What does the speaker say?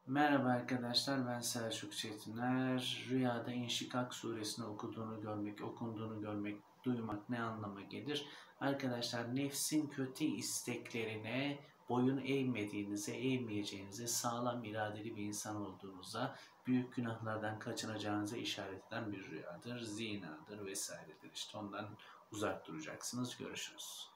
Merhaba arkadaşlar, ben Selçuk Çetiner. Rüyada İnşikak suresini okunduğunu görmek, duymak ne anlama gelir? Arkadaşlar, nefsin kötü isteklerine boyun eğmeyeceğinize, sağlam iradeli bir insan olduğunuza, büyük günahlardan kaçınacağınıza işaret eden bir rüyadır, zinadır vesairedir. İşte ondan uzak duracaksınız. Görüşürüz.